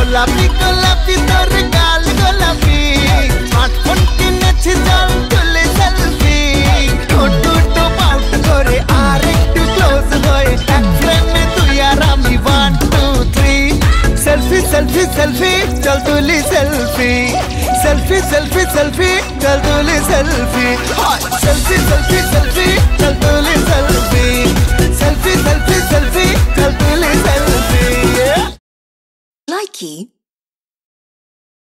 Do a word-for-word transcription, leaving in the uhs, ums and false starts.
গোলাপি গোলাপি তোর গাল গোলাপি স্মার্টফোন কিনেছি চল তুলি সেলফি ঠোঁটো তো পাউট করে আর একটু ক্লোজ হয়ে এক ফ্রেমে তুই আর আমি one two three selfie selfie selfie চল তুলি সেলফি সেলফি সেলফি সেলফি চল তুলি সেলফি সেলফি সেলফি সেলফি চল তুলি সেলফি সেলফি সেলফি সেলফি চল তুলি সেলফি Likey